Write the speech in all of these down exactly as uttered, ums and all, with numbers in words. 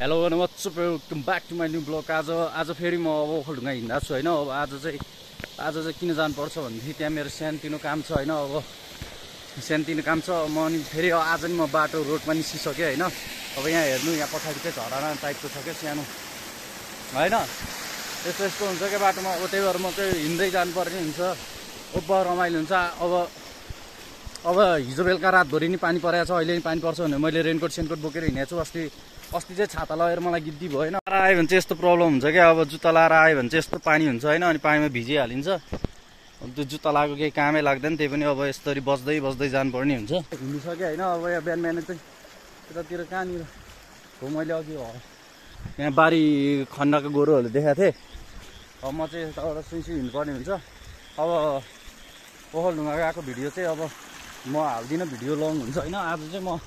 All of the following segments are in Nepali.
Hello and what's up welcome back to my new blog. आज आज फेरि म अब ओखलढुङ्गा हिँड्दा छु होइन। अब आज चाहिँ आज चाहिँ किन जानुपर्छ भनेदेखि त्यहाँ मेरो सानोतिनो काम छ होइन। अब सानोतिनो काम छ म अनि फेरि आज नि म बाटो रोडमा निस्किसकेँ होइन। अब यहाँ हेर्नु यहाँ पछाडि चाहिँ झरना टाइपको छ क्या सानो होइन। यस्तो यस्तो हुन्छ क्या बाटोमा। अब त्यही भएर म चाहिँ हिँड्दै जानुपर्ने हुन्छ। ओब्बर रमाइलो हुन्छ। अब अब हिजो बेलुका रातभरि नि पानी परेको छ, अहिले नि पानी पर्छ भने मैले रेनकोट सेनकोट बोकेर हिँडेको छु। अस्ति अस्ति चाहिँ छाता लगाएर मलाई गिद्दी भयो होइन। आयो भने चाहिँ यस्तो प्रब्लम हुन्छ क्या। अब जुत्ता लाएर आयो भने चाहिँ यस्तो पानी हुन्छ होइन। अनि पानीमा भिजिहालिन्छ। अब त्यो जुत्ता लगाएको केही कामै लाग्दैन। त्यही पनि अब यसरी बस्दै बस्दै जानुपर्ने हुन्छ। हिँडिसक्यो होइन। अब यहाँ बिहान बिहान चाहिँ यतातिर कहाँनिर हो मैले अघि यहाँ बारी खन्डाको गोरुहरू देखाएको थिएँ। अब म चाहिँ यताबाट सुइसु हिँड्नुपर्ने हुन्छ। अब ओखलढुङ्गा गएको भिडियो चाहिँ अब म हाल्दिनँ, भिडियो लङ हुन्छ होइन। आज चाहिँ म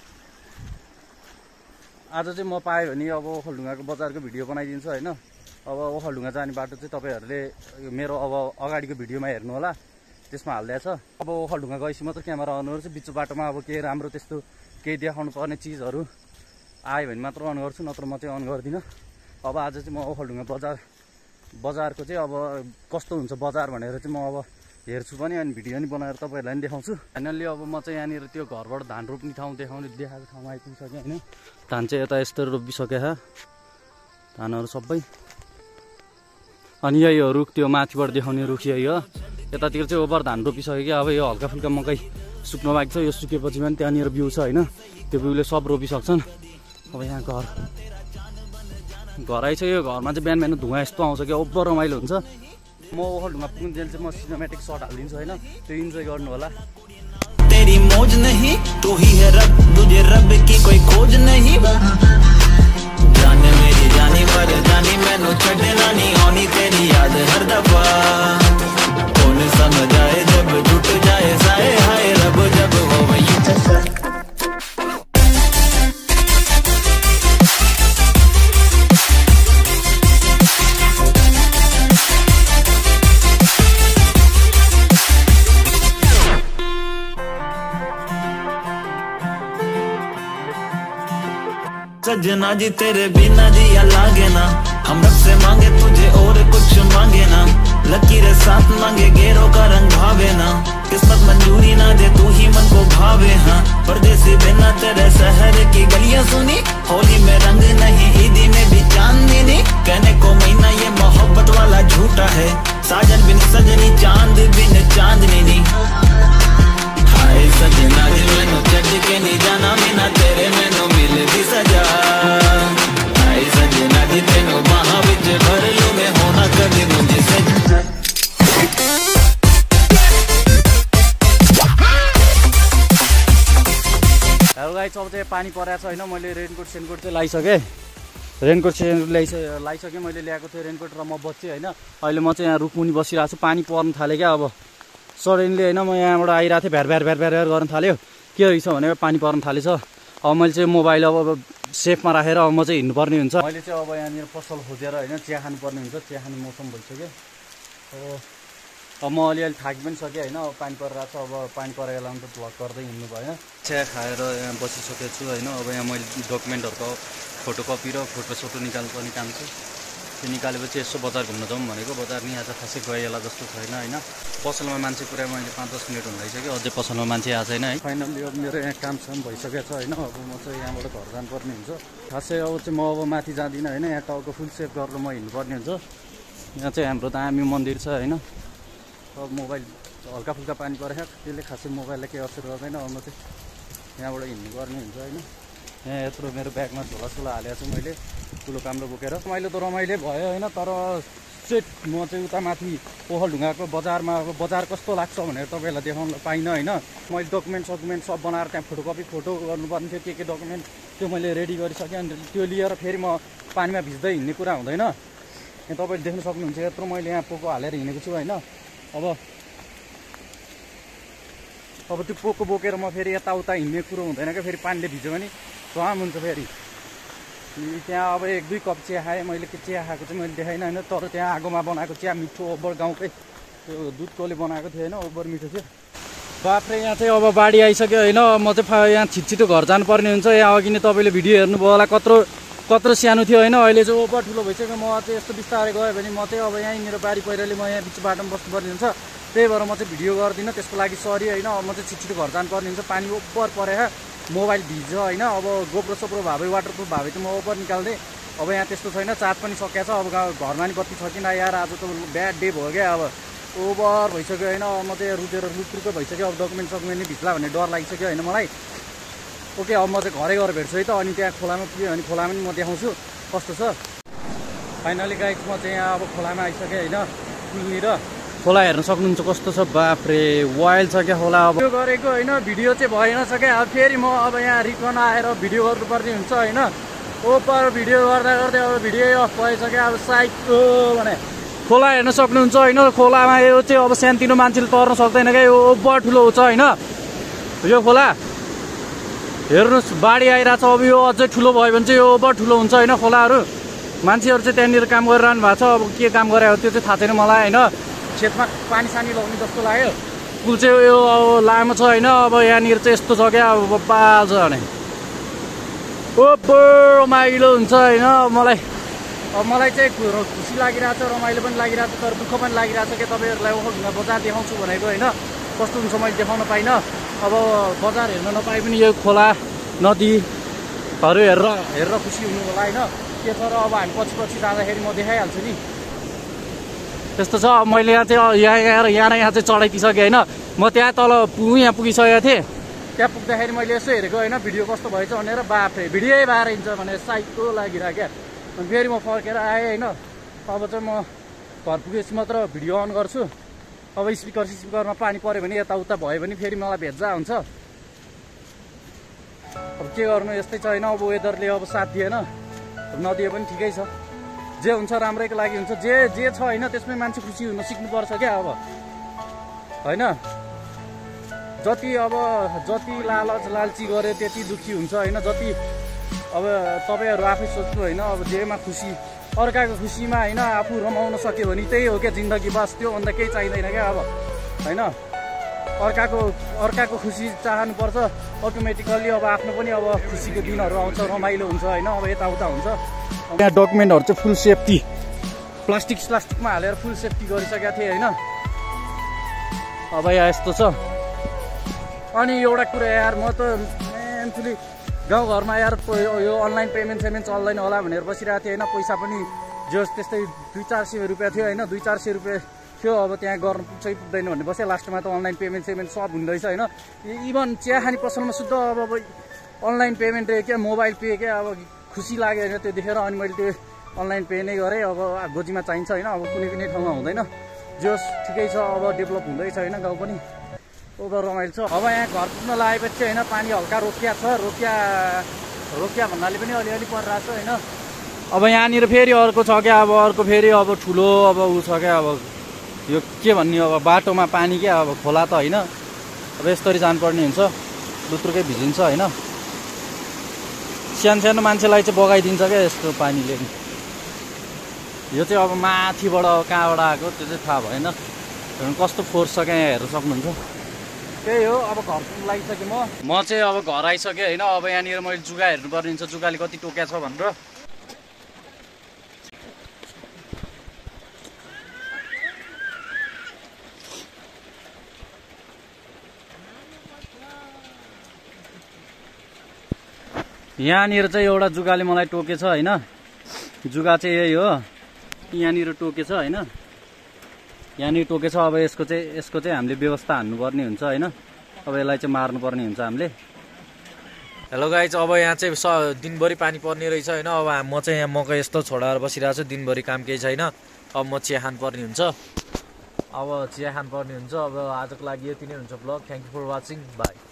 आज चाहिँ म पाएँ भने अब ओखलढुङ्गाको बजारको भिडियो बनाइदिन्छु होइन। अब ओखलढुङ्गा जाने बाटो चाहिँ तपाईँहरूले मेरो अब अगाडिको भिडियोमा हेर्नु होला, त्यसमा हालिदिएको छ। अब ओखलढुङ्गा गएपछि मात्र क्यामेरा अन गर्छु। बिच बाटोमा अब केही राम्रो त्यस्तो केही देखाउनु पर्ने चिजहरू आयो भने मात्र अन गर्छु, नत्र म चाहिँ अन गर्दिनँ। अब आज चाहिँ म ओखलढुङ्गा बजार बजारको चाहिँ अब कस्तो हुन्छ बजार भनेर चाहिँ म अब हेर्छु पनि अनि भिडियो पनि बनाएर तपाईँहरूलाई पनि देखाउँछु। फाइनल्ली अब म चाहिँ यहाँनिर त्यो घरबाट धान रोप्ने ठाउँ देखाउने देखाएको ठाउँमा आइपुगिसकेँ होइन। धान चाहिँ यता यस्तो रोपिसके धानहरू सबै। अनि यहीहरू त्यो माथिबाट देखाउने रुख यही हो। यतातिर चाहिँ ओभर धान रोपिसक्यो कि अब यो हल्का फुल्का मकै सुक्न बाँकी छ। यो सुकेपछि पनि त्यहाँनिर बिउ छ होइन। त्यो बिउले सब रोपिसक्छन्। अब यहाँ घर घर आइसक्यो। यो घरमा चाहिँ बिहान बिहान धुवा यस्तो आउँछ कि ओभर रमाइलो हुन्छ। म ओखलढुङ्गा पुग्ने चाहिँ म सिनेमेटिक सर्ट हालिदिन्छु होइन। त्यो इन्जोय गर्नु होला। तेरी मौज नहीं तू ही है रब, तुझे रब की कोई खोज नहीं। जाने मेरी जानी पर जानी मैनू छड़ना नहीं आनी तेरी याद हर दफा। कौन समझाए जब टूट जाए साए हाय रब जब हो वही। सजना जी तेरे बिना जिया लागे ना, हम रब से मांगे तुझे और कुछ मांगे ना। लकीरें साथ मांगे गेरों का रंग भावे ना। किस्मत मंजूरी ना दे तू ही मन को भावे हाँ। परदेसी बिना तेरे शहर की गलियां सुनी। होली में रंग नहीं ईदी में भी चांदनी नहीं। कहने को महीना ये मोहब्बत वाला झूठा है। साजन बिन सजनी चांद बिन चांदनी नहीं। हाय सजना जी मैनू छड्ड के नहीं जाना मीना तेरे मैनू मिल दी सजा। हाय सजना जी तेनू बाहां विच भर लूं मैं होना कभी मुझे से। हेलो गाइस, अब चाहिँ पानी परेको छ होइन। मैले रेनकोट सेनकोट चाहिँ लगाइसकेँ। रेनकोट सेनकोट ल्याइस लगाइसकेँ मैले ल्याएको थिएँ रेनकोट र म बस्छु होइन। अहिले म चाहिँ यहाँ रुखमुनि बसिरहेको छु। पानी पर्नु थाल्यो क्या। अब सडनली होइन म यहाँबाट आइरहेको थिएँ। भ्यार भ्यार भ्यार भ्यार गर्न थाल्यो। के रहेछ भने पानी पर्न थालेछ। अब मैले चाहिँ मोबाइल अब सेफमा राखेर अब म चाहिँ हिँड्नुपर्ने हुन्छ। मैले चाहिँ अब यहाँनिर पसल खोजेर होइन चिया खानुपर्ने हुन्छ। चिया खाने मौसम भइसक्यो। अब अब म अलिअलि थाकि पनि सकेँ होइन। अब पानी परिरहेको छ। अब पानी परेको बेलामा त भ्लग गर्दै हिँड्नु भयो। चिया खाएर यहाँ बसिसकेको छु होइन। अब यहाँ मैले डकुमेन्टहरूको फोटोकपी र फोटो सोटो निकाल्नुपर्ने काम छ। त्यो निकालेपछि यसो बजार घुम्न जाउँ भनेको। बजार नि आज खासै गएला जस्तो छैन होइन। पसलमा मान्छे पुरा मैले पाँच दस मिनट हुँदै सक्यो। अझै पसलमा मान्छे आएको छैन है। फाइनल्ली अब मेरो यहाँ काम साम भइसकेको छ होइन। अब म चाहिँ यहाँबाट घर जानुपर्ने हुन्छ। खासै अब चाहिँ म अब माथि जाँदिनँ होइन। यहाँ टाउको फुल सेभ गरेर म हिँड्नुपर्ने हुन्छ। यहाँ चाहिँ हाम्रो दामी मन्दिर छ होइन। अब मोबाइल हल्का फुल्का पानी परेको त्यसले खासै मोबाइललाई केही असर गर्दैन। अब म चाहिँ यहाँबाट हिँड्नुपर्ने हुन्छ होइन। यहाँ यत्रो मेरो ब्यागमा झोला सोला हालेको छु मैले ठुलो काम्रो बोकेर। रमाइलो त रमाइलो भयो होइन। तर स्ट्रेट म चाहिँ उता माथि ओखलढुङ्गाको बजारमा अब बजार कस्तो लाग्छ भनेर तपाईँहरूलाई देखाउन पाइनँ होइन। मैले डकुमेन्ट सकुमेन्ट सब बनाएर त्यहाँ फोटोकपी फोटो गर्नुपर्ने थियो। के के डकुमेन्ट त्यो मैले रेडी गरिसकेँ। अनि त्यो लिएर फेरि म पानीमा भिज्दै हिँड्ने कुरा हुँदैन। यहाँ तपाईँले देख्न सक्नुहुन्छ यत्रो मैले यहाँ पोको हालेर हिँडेको छु होइन। अब अब त्यो पोको बोकेर म फेरि यताउता हिँड्ने कुरो हुँदैन क्या। फेरि पानीले भिज्यो भने काम हुन्छ। फेरि त्यहाँ अब एक दुई कप चिया खाएँ मैले। के चिया खाएको चाहिँ मैले देखाइनँ होइन। तर त्यहाँ आगोमा बनाएको चिया मिठो ओभर गाउँकै त्यो दुधकोले बनाएको थियो होइन। ओभर मिठो थियो। बाफ्रे यहाँ चाहिँ अब बाढी आइसक्यो होइन। म चाहिँ यहाँ छिटो छिटो घर जानुपर्ने हुन्छ। यहाँ अघि नै तपाईँले भिडियो हेर्नुभयो होला। कत्रो कत्रो सानो थियो होइन, अहिले चाहिँ ओभर ठुलो भइसक्यो। म चाहिँ यस्तो बिस्तारै गयो भने म चाहिँ अब यहीँ मेरो बारी पहिरोले म यहाँ बिच बाटोमा बस्नुपर्ने हुन्छ, त्यही भएर म चाहिँ भिडियो गर्दिनँ। त्यसको लागि सरी होइन। अब म चाहिँ छिटो घर जानुपर्ने हुन्छ, पानी ओभर परेर मोबाइल भिज्छ होइन। अब गोप्रो सोप्रो भए वाटरप्रुफ भए चाहिँ म ओभर निकाल्दै। अब यहाँ त्यस्तो छैन, चार्ज पनि सकिएको छ। अब घरमा नि बत्ती छ कि न यार, आज त ब्याड डे भयो क्या। अब ओभर भइसक्यो होइन। अब म चाहिँ रुटेर रुटरुको भइसक्यो। अब डकुमेन्ट सकुमेन्ट नि भित्ला भन्ने डर लागिसक्यो होइन मलाई। ओके, अब म चाहिँ घरै गएर भेट्छु है त। अनि त्यहाँ खोलामा पुग्यो भने खोलामा पनि म देखाउँछु कस्तो छ। फाइनली गाइस म चाहिँ यहाँ अब खोलामा आइसकेँ होइन, पुलनिर। खोला हेर्न सक्नुहुन्छ कस्तो छ, बाफ्रे वाइल्ड छ क्या खोला। अब भिडियो गरेको होइन, भिडियो चाहिँ भएन सक्यो। अब फेरि म अब यहाँ रिटर्न आएर भिडियो गर्नुपर्ने हुन्छ होइन। ओपर भिडियो गर्दा गर्दै अब भिडियो अफ भइसक्यो। अब साइडको भने खोला हेर्न सक्नुहुन्छ होइन। खोलामा यो चाहिँ अब सानोतिनो मान्छेले तर्न सक्दैन क्या, यो ओभर ठुलो छ होइन यो खोला। हेर्नुहोस् बाढी आइरहेछ। अब यो अझै ठुलो भयो भने चाहिँ यो ओभर ठुलो हुन्छ होइन खोलाहरू। मान्छेहरू चाहिँ त्यहाँनिर काम गरिरहनु भएको छ। अब के काम गरे हो त्यो चाहिँ थाहा छैन मलाई होइन। खेतमा पानी सानी लगाउने जस्तो लाग्यो। पुल चाहिँ यो अब लामो छ होइन। अब यहाँनिर चाहिँ यस्तो छ क्या, अब बाल्छ भने ओभर रमाइलो हुन्छ होइन। मलाई अब मलाई चाहिँ खुसी लागिरहेछ, रमाइलो पनि लागिरहेछ, तर दुःख पनि लागिरहेछ क्या। तपाईँहरूलाई बजार देखाउँछु भनेको होइन, कस्तो हुन्छ मैले देखाउन पाइनँ। अब बजार हेर्न नपाए पनि यो खोला नदीहरू हेरेर हेरेर खुसी हुनु होला होइन। के तर अब हामी पछि पछि जाँदाखेरि म देखाइहाल्छु नि। त्यस्तो छ। अब मैले यहाँ चाहिँ यहाँ यहाँ यहाँ यहाँ चाहिँ चढाइदिइसकेँ होइन। म त्यहाँ तल पुगेँ, यहाँ पुगिसकेको थिएँ। त्यहाँ पुग्दाखेरि मैले यसो हेरेको होइन भिडियो कस्तो भएछ भनेर, बाफ्रे भिडियो भएर हिँड्छ भनेर साइडको लागिरहेको क्या। अनि फेरि म फर्केर आएँ होइन। अब चाहिँ म घर पुगेपछि मात्र भिडियो अन गर्छु। अब स्पिकर स्पिकरमा पानी पऱ्यो भने यताउता भयो भने फेरि मलाई भेज्जा हुन्छ। अब के गर्नु, यस्तै छ होइन। अब वेदरले अब साथ दिएन, नदिए पनि ठिकै छ। जे हुन्छ राम्रैको लागि हुन्छ। जे जे छ होइन त्यसमै मान्छे खुसी हुन सिक्नुपर्छ क्या अब होइन। जति अब जति लालच लालची गऱ्यो त्यति दुःखी हुन्छ होइन। जति अब तपाईँहरू आफै सोच्नु होइन। अब जेमा खुसी, अर्काको खुसीमा होइन आफू रमाउन सक्यो भने त्यही हो क्या जिन्दगी, बस त्योभन्दा केही चाहिँदैन क्या अब होइन। अर्काको अर्काको खुसी चाहनुपर्छ अटोमेटिकल्ली। अब आफ्नो पनि अब खुसीको दिनहरू आउँछ, रमाइलो हुन्छ होइन। अब यताउता हुन्छ। यहाँ डकुमेन्टहरू चाहिँ फुल सेफ्टी प्लास्टिक प्लास्टिकमा हालेर फुल सेफ्टी गरिसकेका थिएँ होइन। अब यहाँ यस्तो छ। अनि एउटा कुरा यार, म त एक्चुली गाउँघरमा यार यो अनलाइन पेमेन्ट सेमेन्ट चल्दैन होला भनेर बसिरहेको थिएँ होइन। पैसा पनि जस त्यस्तै दुई चार सय रुपियाँ थियो होइन। दुई चार सय रुपियाँ थियो। अब त्यहाँ गर्न पुग्छ कि पुग्दैन भन्ने बसेँ। लास्टमा त अनलाइन पेमेन्ट सेमेन्ट सब हुँदैछ होइन। इभन चिया खाने पसलमा शुद्ध अब अब अनलाइन पेमेन्ट क्या, मोबाइल पे क्या। अब खुसी लाग्यो होइन त्यो देखेर। अनि मैले त्यो अनलाइन पे नै गरेँ। अब गोजीमा चाहिन्छ होइन। अब कुनै कुनै ठाउँमा हुँदैन। जोस् ठिकै छ, अब डेभलप हुँदैछ होइन गाउँ पनि। ओभर रमाइलो छ। अब यहाँ घर पुग्न लागेपछि होइन पानी हल्का रोकिया छ। रोकिया रोकिया भन्नाले पनि अलिअलि परिरहेको छ होइन। अब यहाँनिर फेरि अर्को छ क्या। अब अर्को फेरि अब ठुलो अब ऊ छ क्या। अब यो के भन्ने, अब बाटोमा पानी क्या। अब खोला त होइन। अब यस्तरी जानुपर्ने हुन्छ, लुत्रुकै भिजिन्छ होइन। सानो सानो मान्छेलाई चाहिँ बगाइदिन्छ क्या यस्तो पानीले। यो चाहिँ अब माथिबाट कहाँबाट आएको त्यो चाहिँ थाहा भएन। कस्तो फोर्स छ क्या यहाँ हेर्न सक्नुहुन्छ। त्यही हो। अब घर पुग्न लागिसकेँ म म चाहिँ अब घर आइसकेँ होइन। अब यहाँनिर मैले जुगा हेर्नुपर्ने हुन्छ, जुगाले कति टोक्या छ भनेर। यहाँनिर चाहिँ एउटा जुगाले मलाई टोकेछ होइन। जुगा चाहिँ यही हो, यहाँनिर टोकेछ होइन। यहाँनिर टोकेछ। अब यसको चाहिँ यसको चाहिँ हामीले व्यवस्था हान्नुपर्ने हुन्छ होइन। अब यसलाई चाहिँ मार्नुपर्ने हुन्छ हामीले। हेलो गाइज, अब यहाँ चाहिँ स दिनभरि पानी पर्ने रहेछ होइन। अब म चाहिँ यहाँ मकै यस्तो छोडाएर बसिरहेको छु। दिनभरि काम केही छैन। अब म चिया खानुपर्ने हुन्छ। अब चिया खानुपर्ने हुन्छ। अब आजको लागि यति नै हुन्छ blog. Thank you for watching, by.